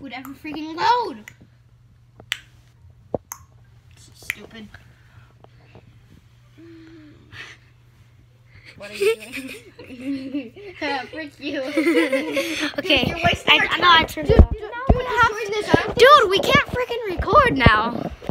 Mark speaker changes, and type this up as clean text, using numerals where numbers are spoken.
Speaker 1: would ever freaking load. Stupid. What are you doing? Frick you.
Speaker 2: Okay.
Speaker 1: You're wasting our time.
Speaker 2: I turned it off.
Speaker 1: Dude,
Speaker 2: Dude, we can't freaking record now.